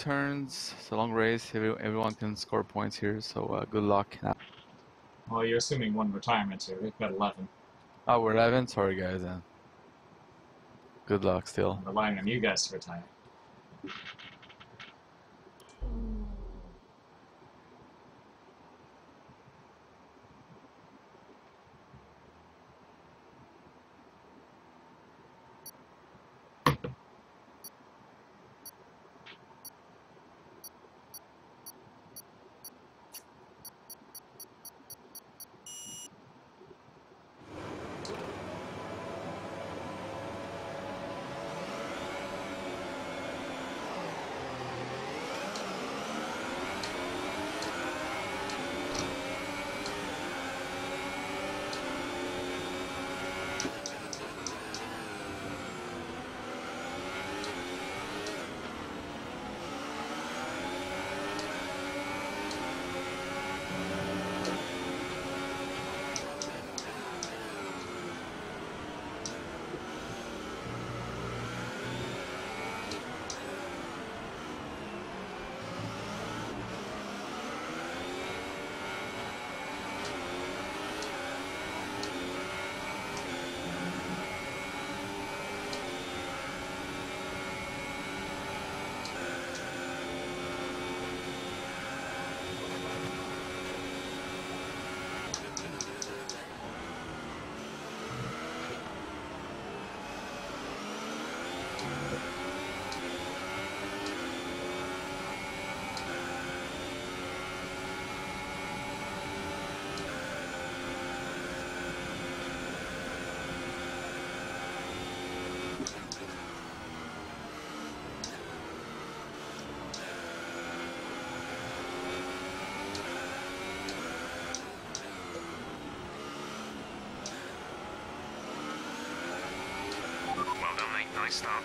turns. It's a long race. Everyone can score points here, so good luck. Well, you're assuming one retirement here. We've got 11. Oh, we're 11? Sorry, guys, then. Good luck still. I'm relying on you guys to retire. Nice start.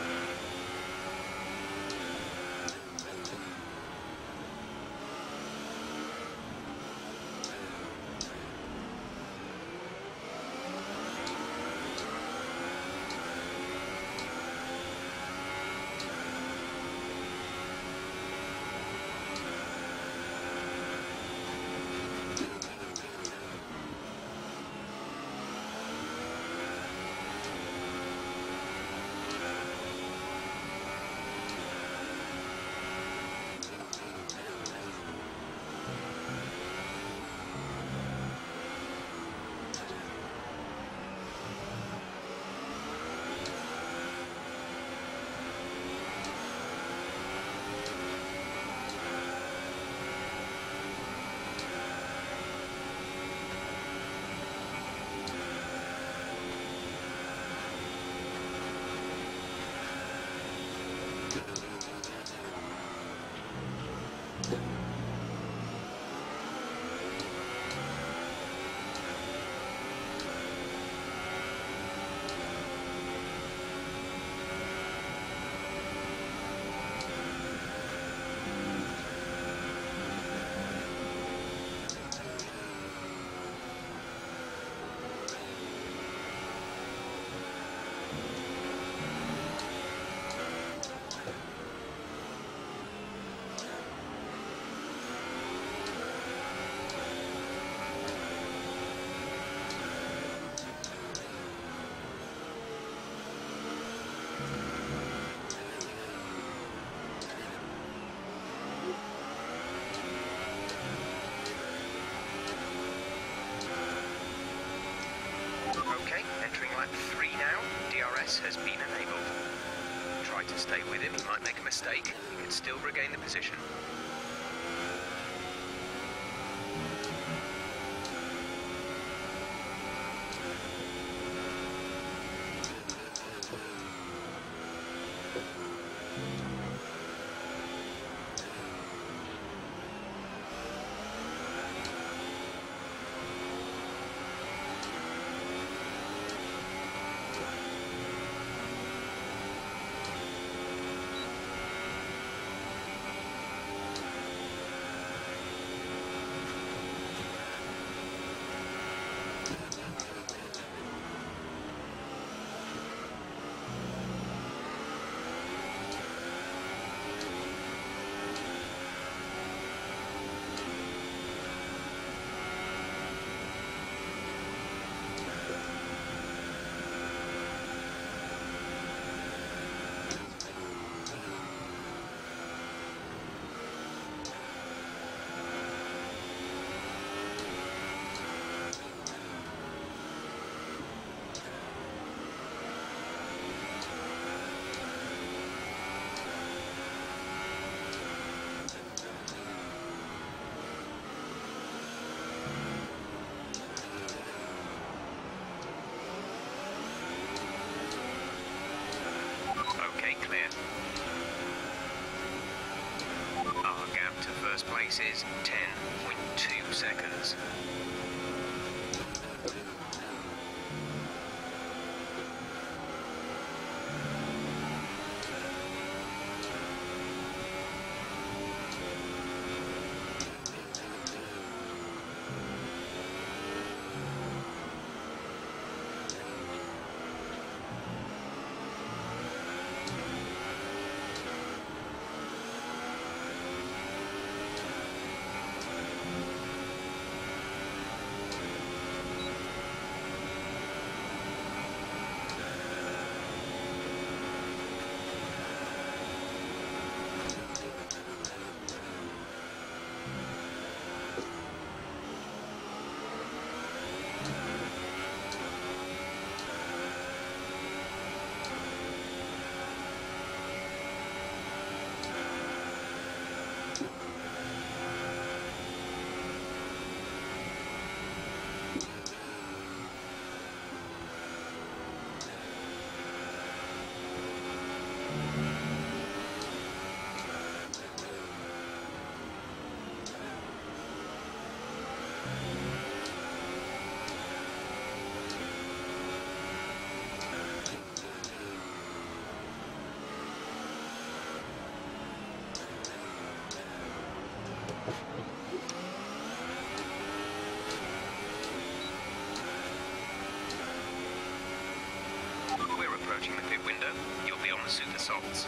Entering lap 3 now, DRS has been enabled. Try to stay with him, he might make a mistake. He can still regain the position. first place is 10.2 seconds. We're approaching the pit window. You'll be on the super softs.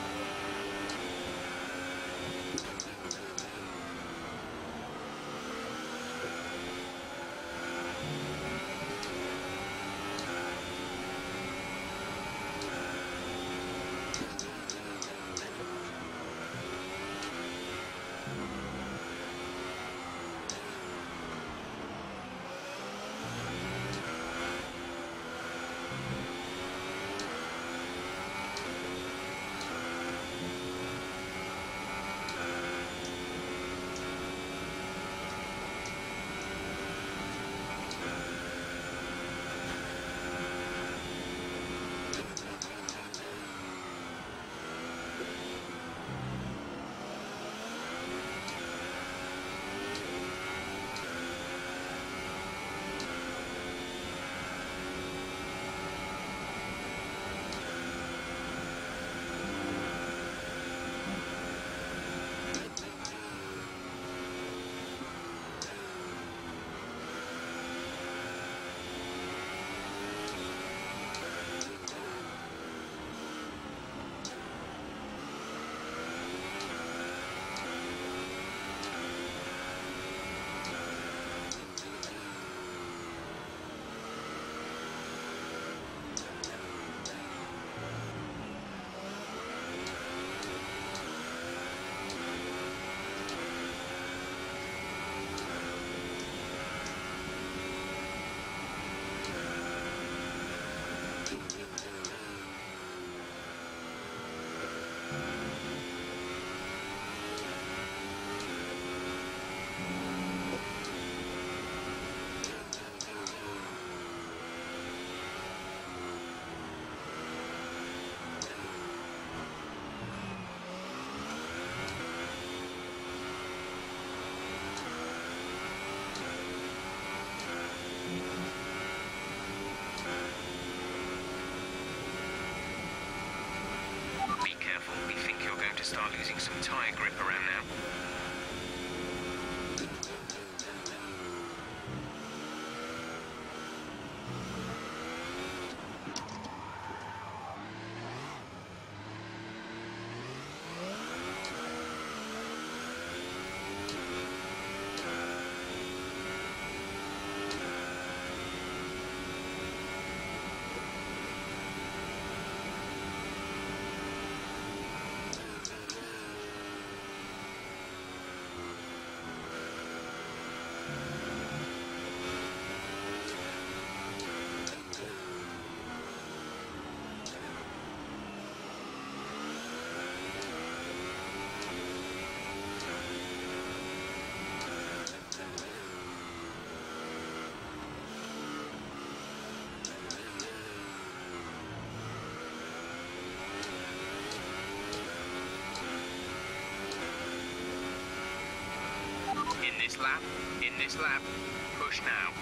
Start losing some tyre grip around now. this lap, in this lap, push now.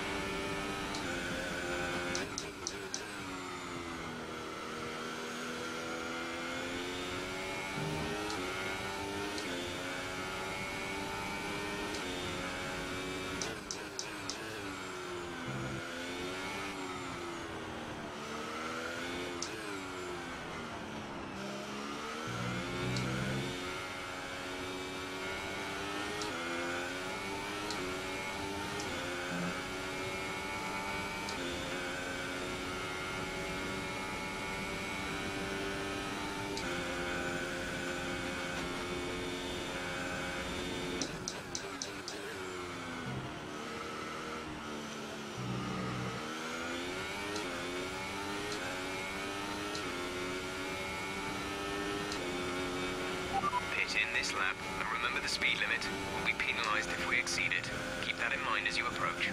In this lap, and remember the speed limit. We'll be penalised if we exceed it. Keep that in mind as you approach.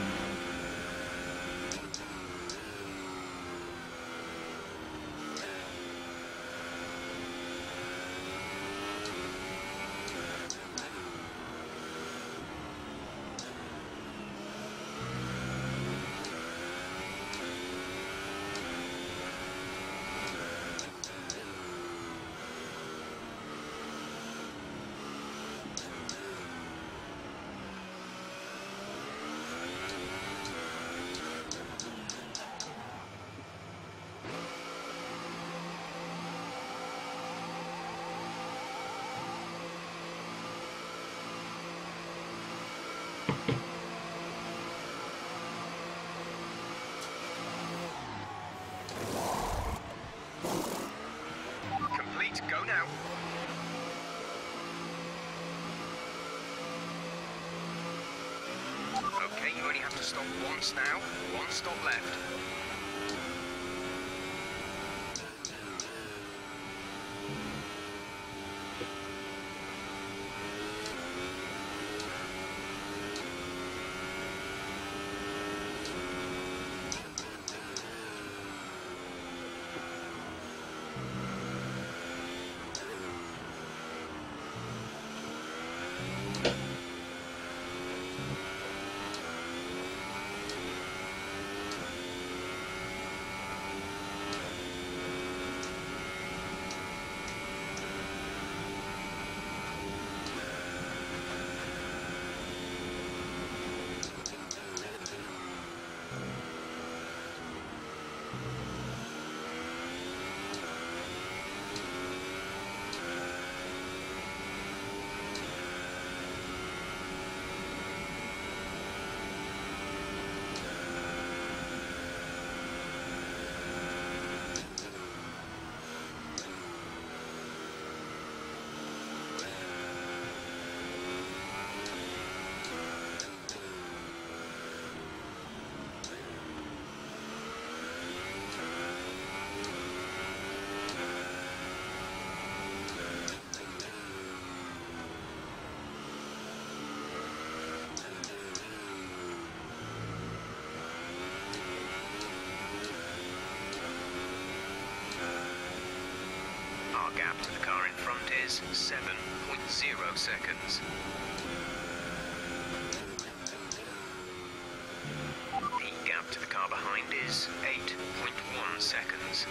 Go now. Okay, you only have to stop once now. One stop left. Gap to the car in front is 7.0 seconds. The gap to the car behind is 8.1 seconds.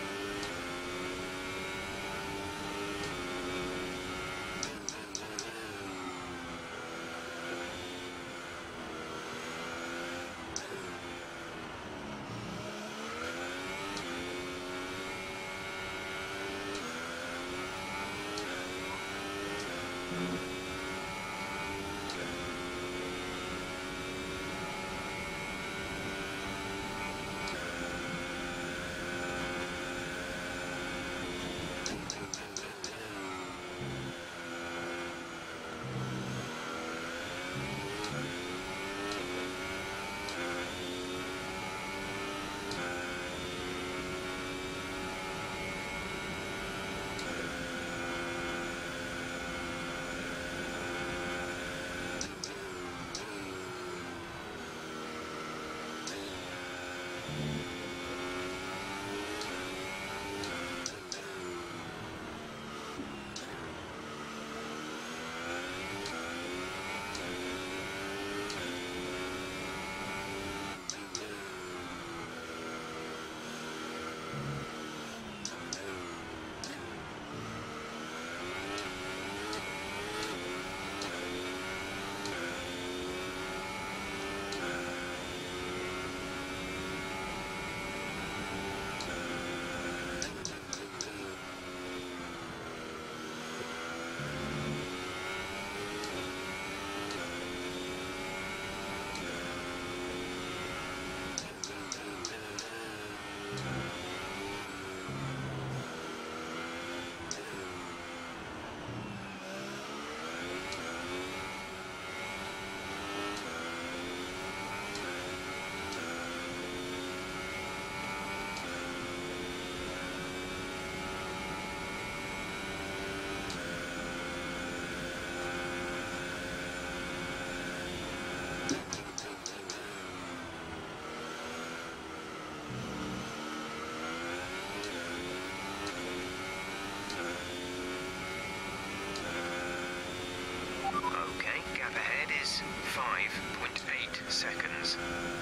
is 5.8 seconds.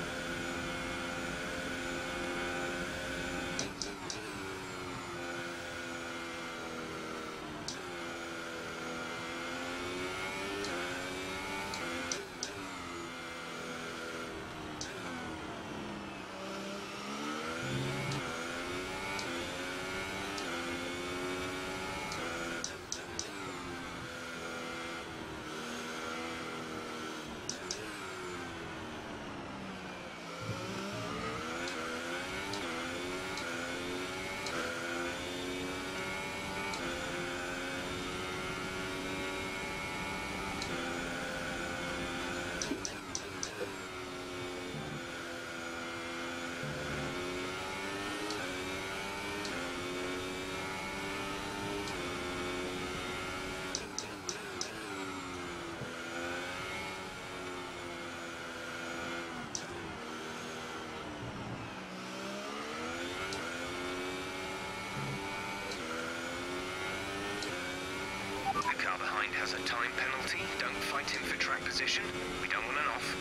The car behind has a time penalty. Don't fight him for track position. We don't want an off.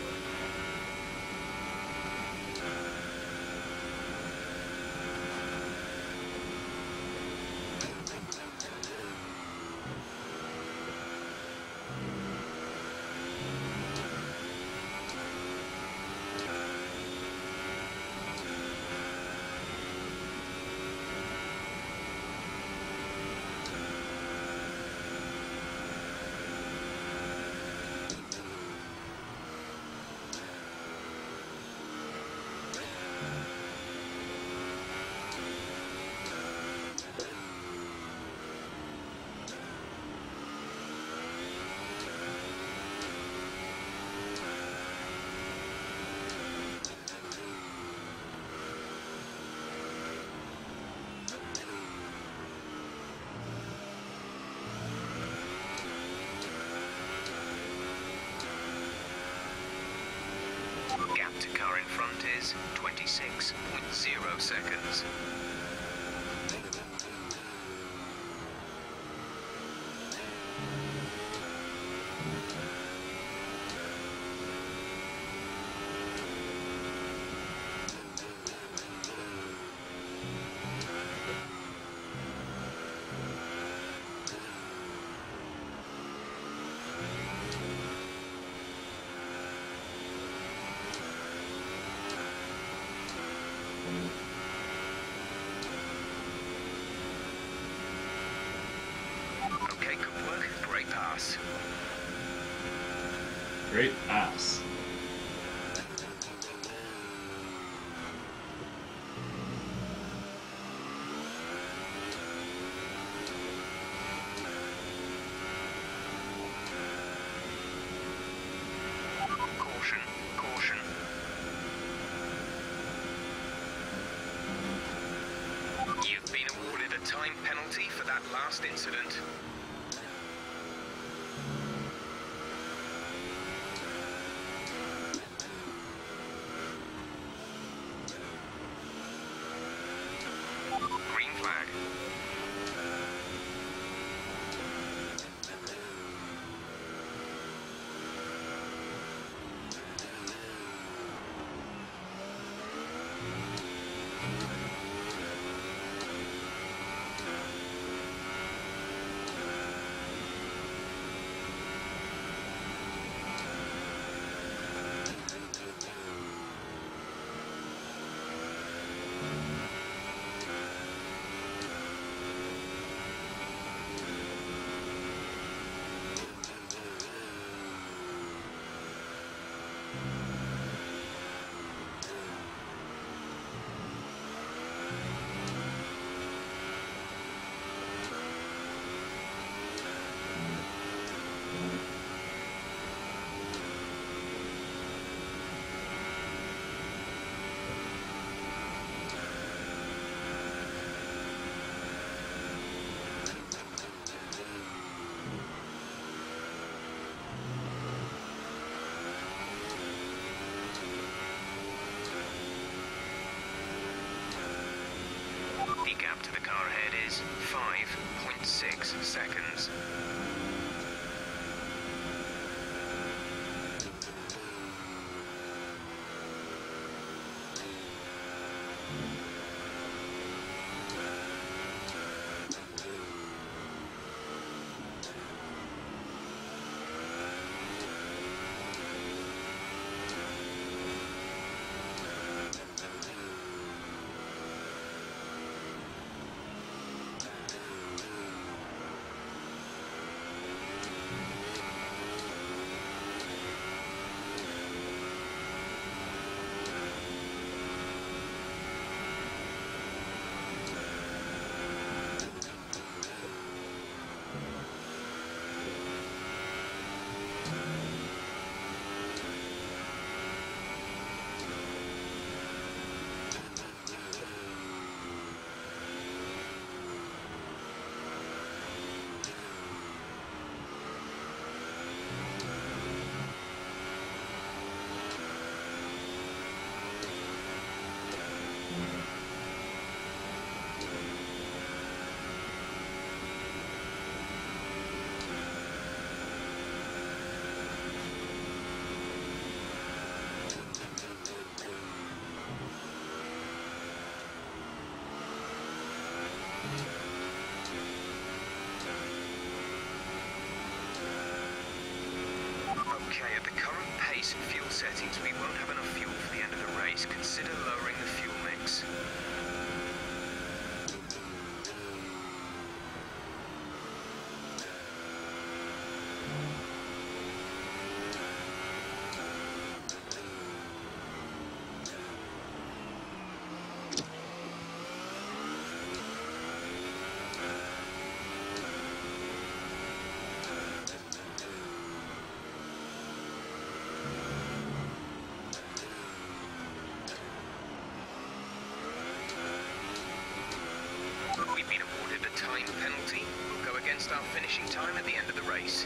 Gap to car in front is 26.0 seconds. Okay, good work. Great pass. Great pass. Caution, caution. You've been awarded a time penalty for that last incident. Green flag. The gap to the car ahead is 5.6 seconds. settings, we won't have enough fuel for the end of the race. Consider lowering the fuel mix. We've been awarded a time penalty. We'll go against our finishing time at the end of the race.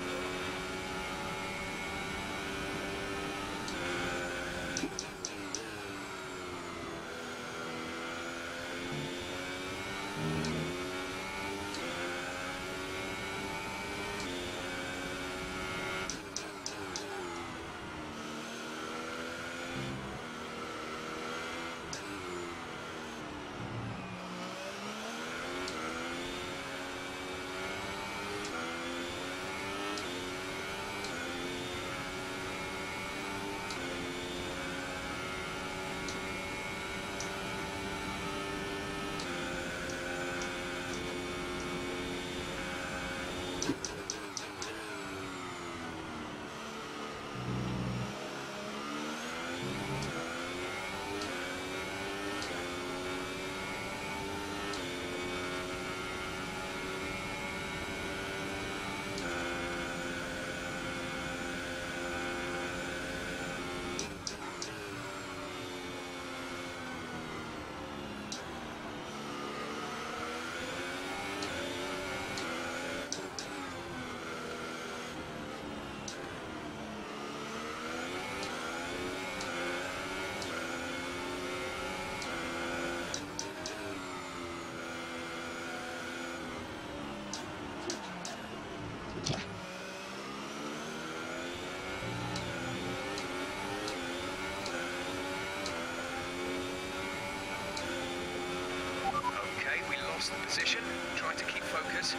The position, try to keep focus.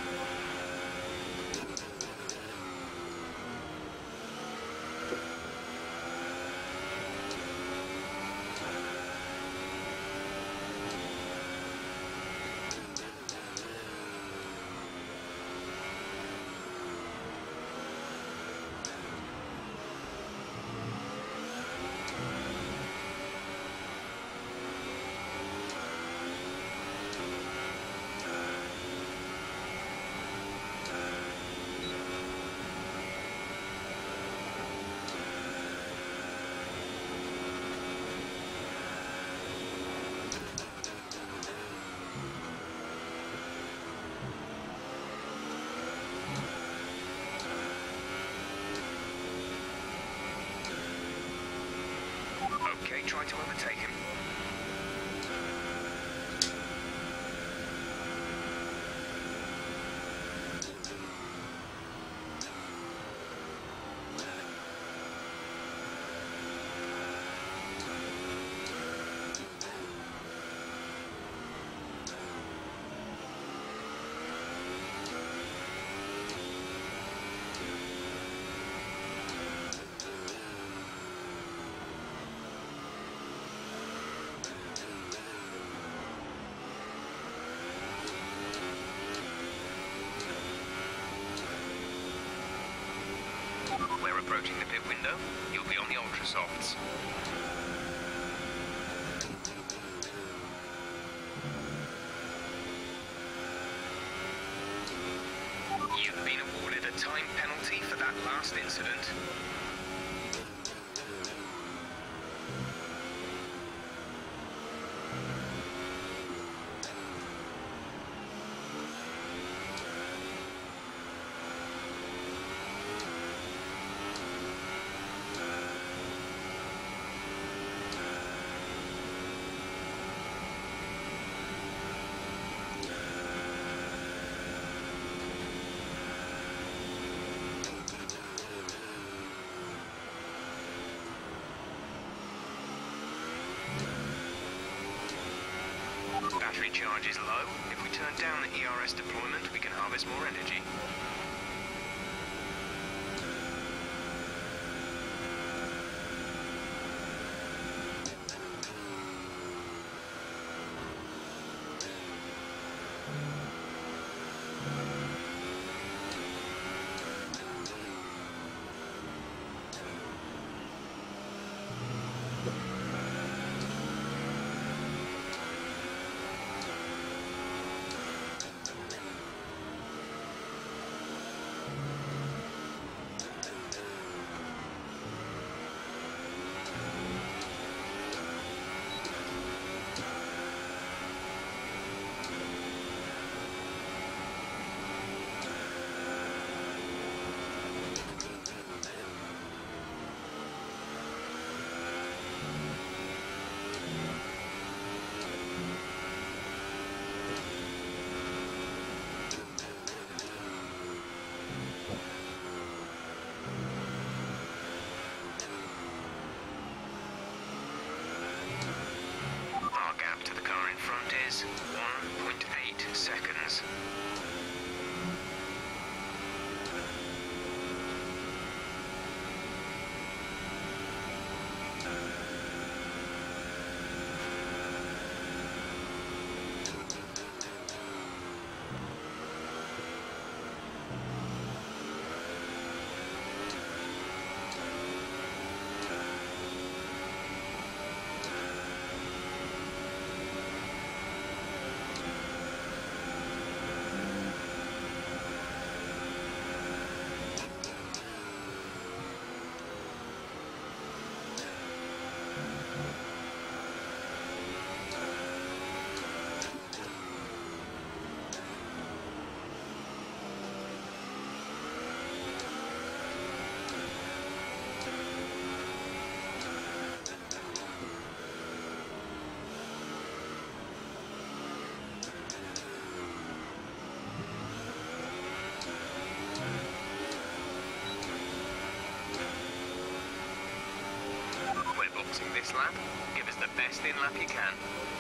Okay, try to overtake him. We're approaching the pit window. You'll be on the ultra softs. You've been awarded a time penalty for that last incident. Battery charge is low. If we turn down the ERS deployment, we can harvest more energy. box. This lap, give us the best in lap you can.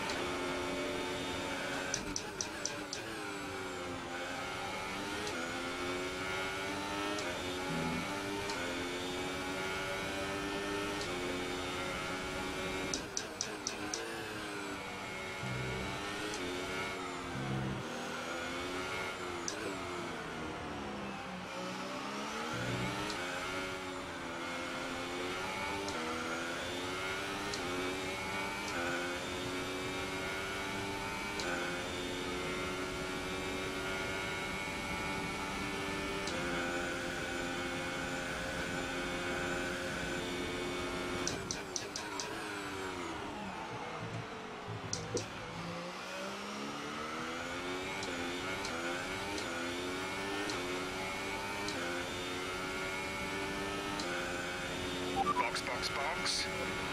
Box.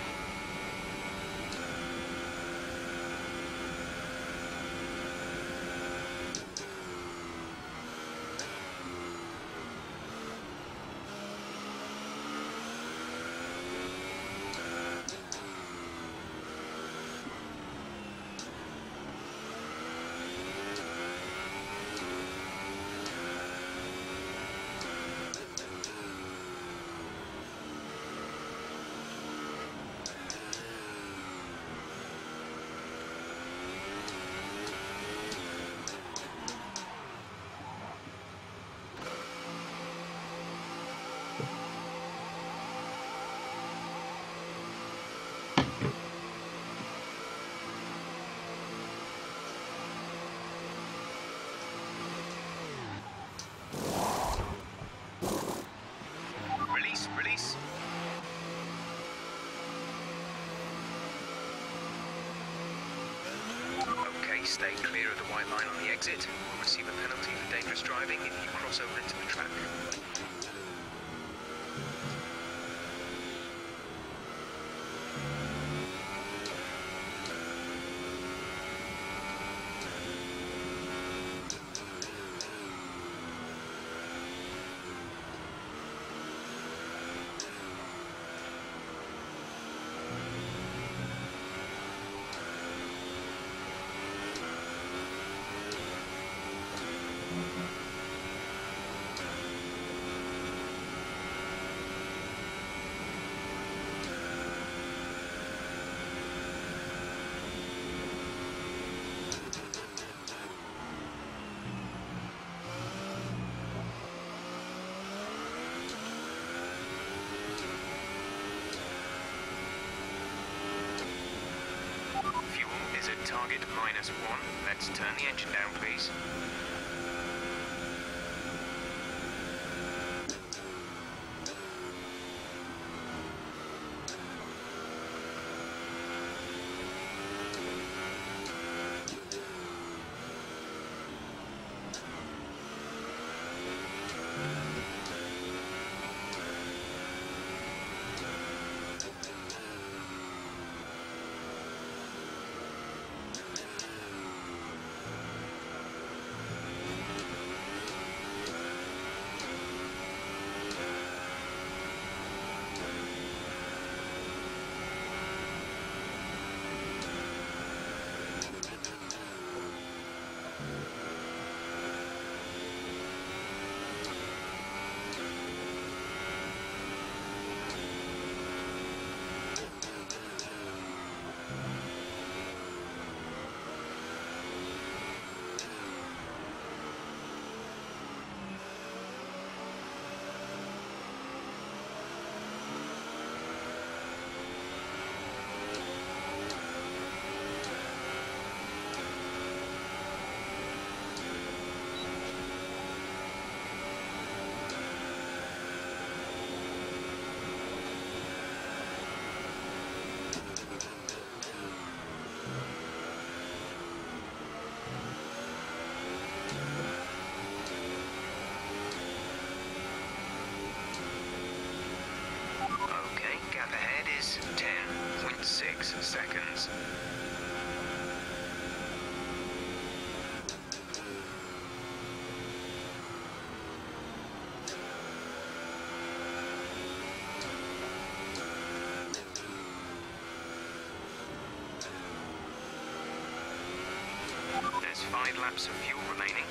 Release. Okay, stay clear of the white line on the exit. We'll receive a penalty for dangerous driving if you cross over into the track. Target -1. Let's turn the engine down, please. 5 laps of fuel remaining.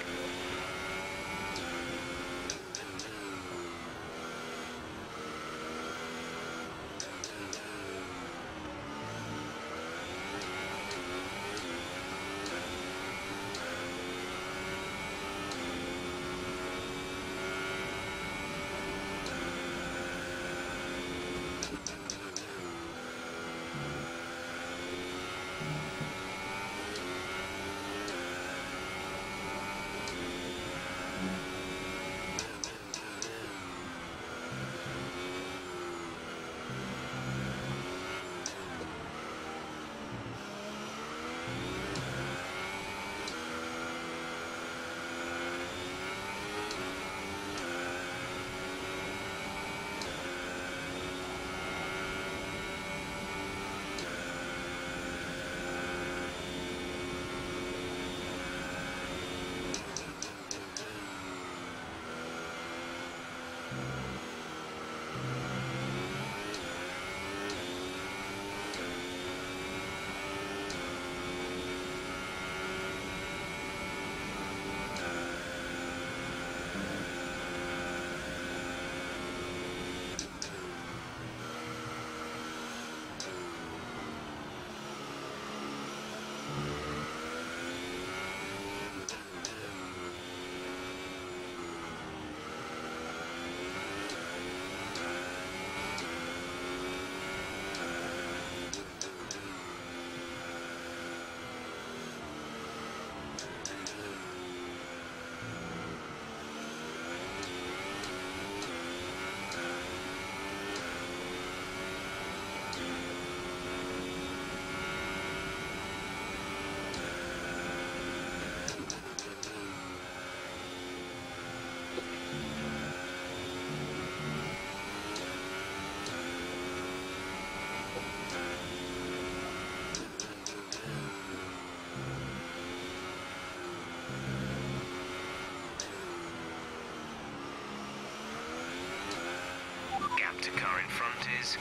Gap to car in front is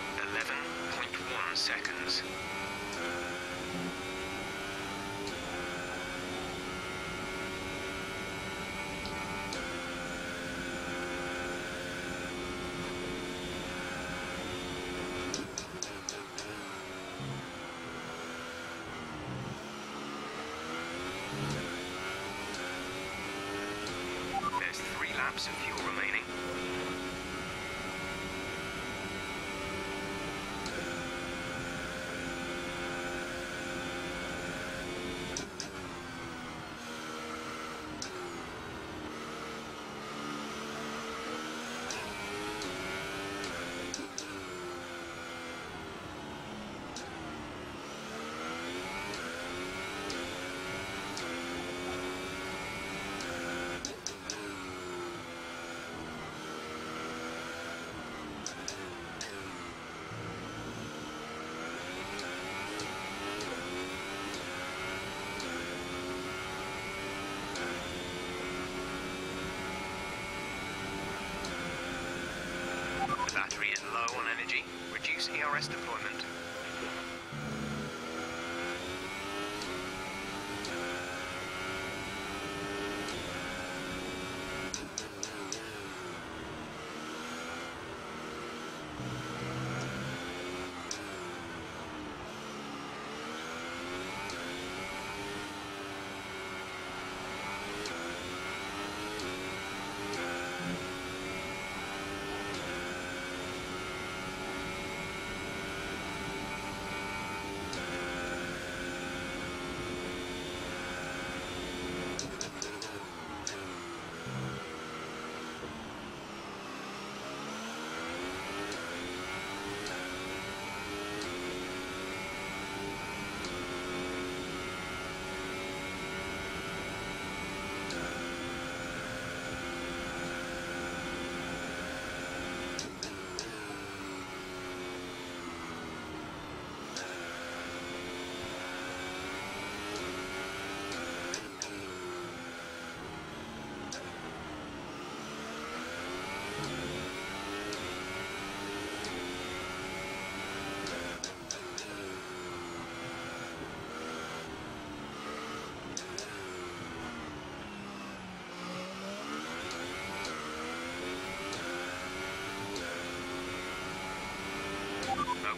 11.1 seconds. There's 3 laps of fuel remaining. The battery is low on energy. Reduce ERS deployment.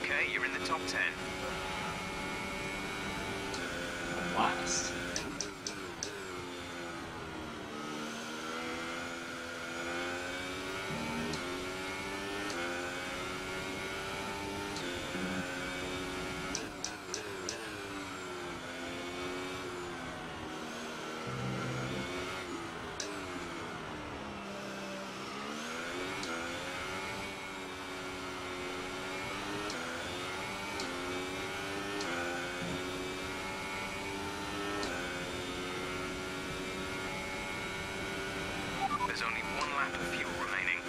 Okay, you're in the top 10. At last. There's only one lap of fuel remaining.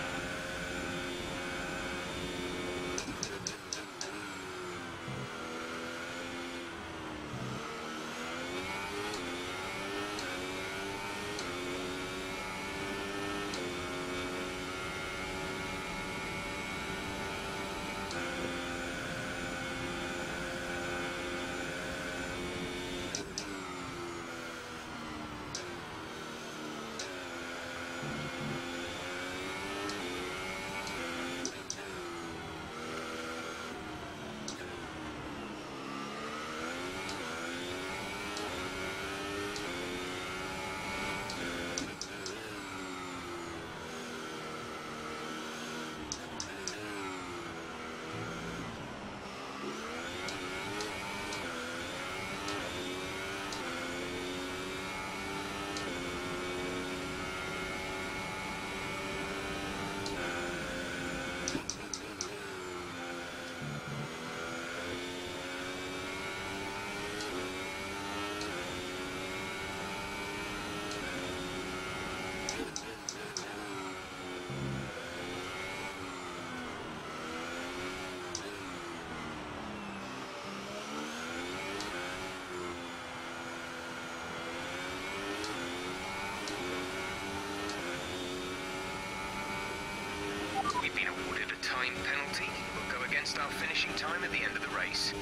We've been awarded a time penalty. We'll go against our finishing time at the end of the race.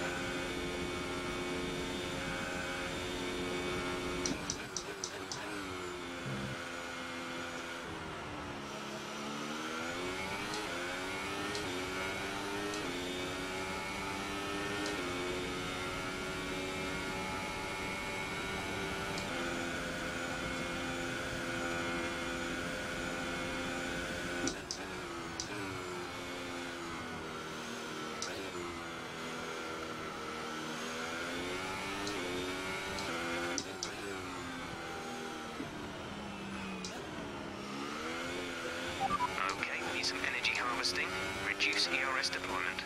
Okay, we need some energy harvesting. Reduce ERS deployment.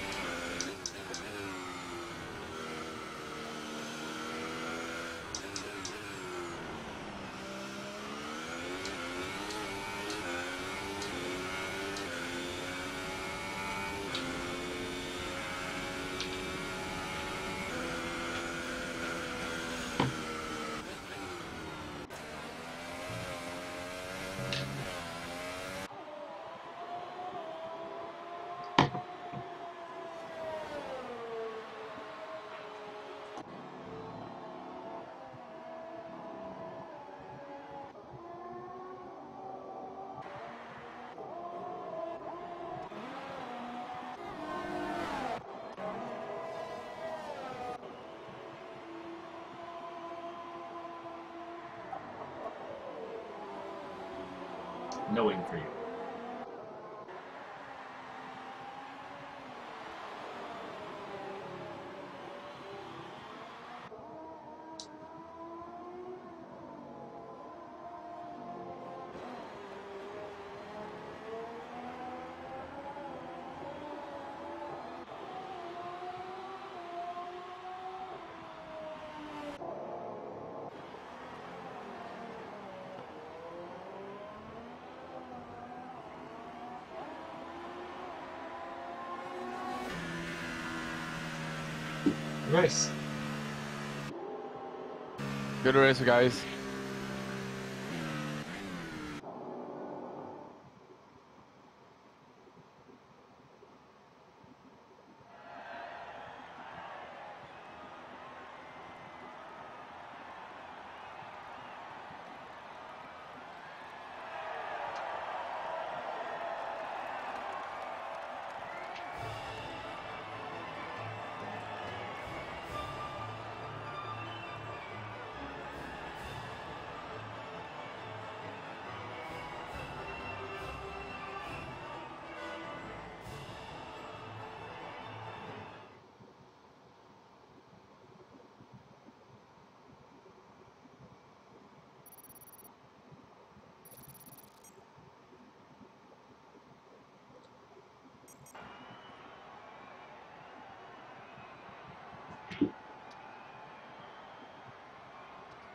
No win for you. Race. Good race, guys.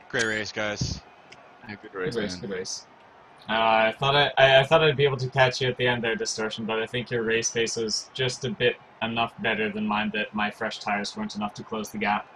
Great race, guys. Yeah, good Good race, race, man. good race. I thought I'd be able to catch you at the end there, Distortion, but I think your race pace was just a bit enough better than mine that my fresh tires weren't enough to close the gap.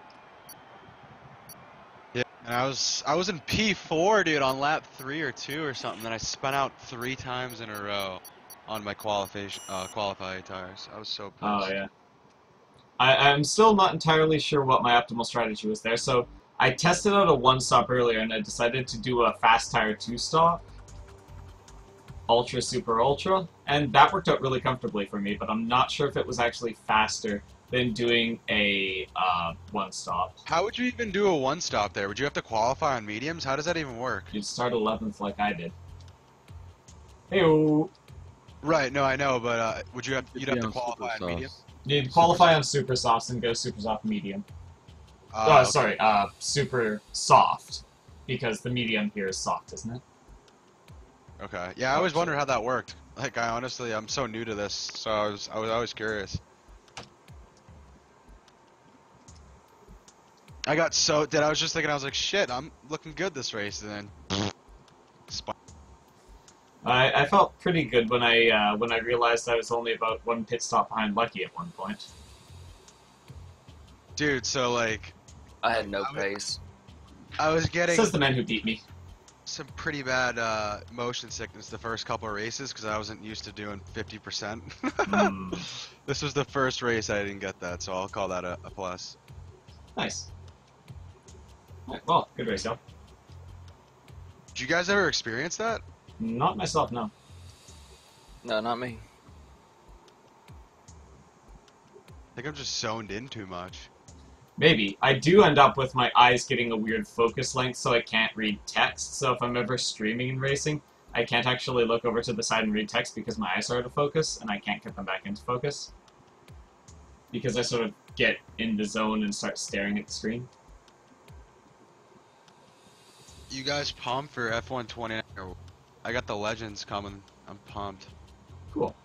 Yeah, and I was in P4, dude, on lap 3 or 2 or something. Then I spun out 3 times in a row on my qualifying tires. I was so pissed. Oh, yeah. I'm still not entirely sure what my optimal strategy was there, so I tested out a one-stop earlier, and I decided to do a fast tire two-stop, ultra, super, ultra, and that worked out really comfortably for me, but I'm not sure if it was actually faster than doing a one-stop. How would you even do a one-stop there? Would you have to qualify on mediums? How does that even work? You'd start 11th like I did. Hey-o! Right, no, I know, but you'd have Be to on qualify super on medium? softs. You'd qualify on super softs and go super soft medium. Okay. Sorry, super soft, because the medium here is soft, isn't it? Okay. Yeah, I always wondered how that worked. Like, I'm so new to this, so I was always curious. I was just thinking, I was like, shit, I'm looking good this race, and then I felt pretty good when I realized I was only about one pit stop behind Lucky at one point. dude, so like, I had no pace. I was getting Says the man who beat me. some pretty bad motion sickness the first couple of races because I wasn't used to doing 50%. This was the first race I didn't get that, so I'll call that a plus. Nice. Alright, well, good race, y'all. Did you guys ever experience that? Not myself, no. No, not me. I think I'm just zoned in too much. Maybe. I do end up with my eyes getting a weird focus length, so I can't read text. So if I'm ever streaming and racing, I can't actually look over to the side and read text because my eyes are out of focus, and I can't get them back into focus. Because I sort of get in the zone and start staring at the screen. You guys pumped for F1 29? I got the legends coming. I'm pumped. Cool.